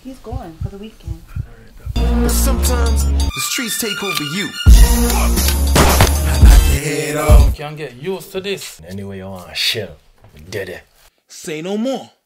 He's going for the weekend. But sometimes the streets take over you. I knock your head off. You can't get used to this. Anyway, you want to chill. Did it. Say no more.